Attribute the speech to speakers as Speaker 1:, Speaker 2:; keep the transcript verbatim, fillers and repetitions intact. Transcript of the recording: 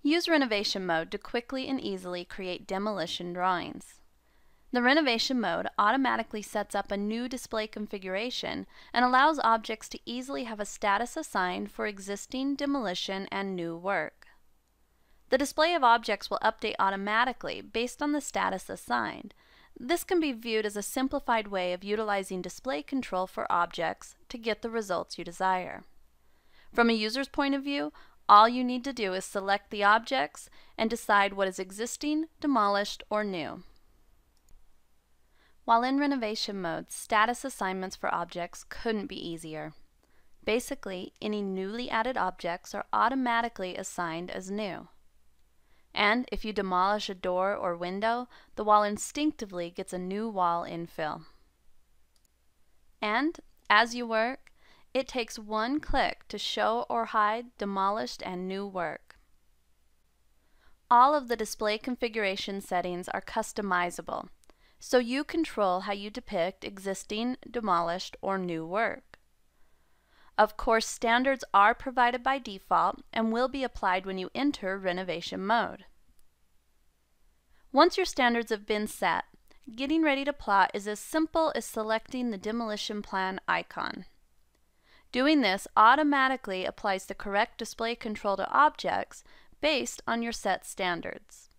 Speaker 1: Use Renovation mode to quickly and easily create demolition drawings. The Renovation mode automatically sets up a new display configuration and allows objects to easily have a status assigned for existing, demolition, and new work. The display of objects will update automatically based on the status assigned. This can be viewed as a simplified way of utilizing display control for objects to get the results you desire. From a user's point of view, all you need to do is select the objects and decide what is existing, demolished, or new. While in Renovation mode, status assignments for objects couldn't be easier. Basically, any newly added objects are automatically assigned as new. And if you demolish a door or window, the wall instinctively gets a new wall infill. And as you work, it takes one click to show or hide demolished and new work. All of the display configuration settings are customizable, so you control how you depict existing, demolished, or new work. Of course, standards are provided by default and will be applied when you enter Renovation mode. Once your standards have been set, getting ready to plot is as simple as selecting the demolition plan icon. Doing this automatically applies the correct display control to objects based on your set standards.